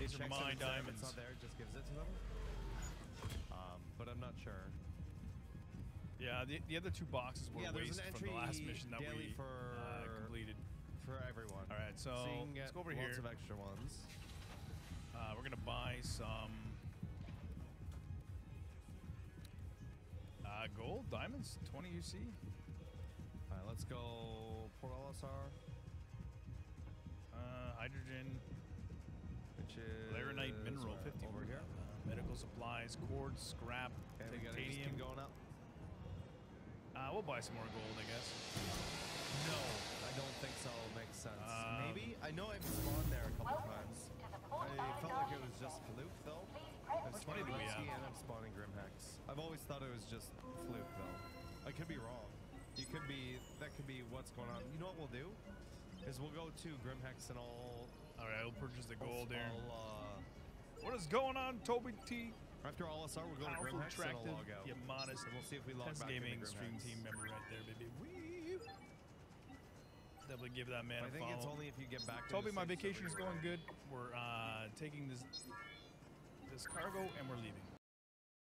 These are my diamonds. If it's not there, it just gives it to them. But I'm not sure. Yeah, the other 2 boxes were waste from the last mission that we completed. For everyone. All right, so you can get let's go over here. Lots of extra ones. We're gonna buy some gold, diamonds, 20 UC. All right, let's go Port LSR. Hydrogen, which is Laranite mineral, 50 over here. Medical supplies, quartz, scrap, titanium. Going up. We'll buy some more gold, I guess. No, I don't think so. Makes sense. Maybe. I know I've spawned there a couple times. I felt like it was just fluke though. I'm spawning Whiskey and I'm spawning Grimhex. I've always thought it was just fluke though. I could be wrong. You could be. That could be what's going on. You know what we'll do? Is we'll go to Grimhex and all right, we'll purchase the gold here. What is going on, Toby T? After LSR, we'll go to Grimhex and I'll log out. You modest. And we'll see if we log back Gaming into stream team member right there, baby. Wee. Definitely give that man a follow. I think it's only if you get back. Toby, my vacation is going good. We're taking this cargo and we're leaving.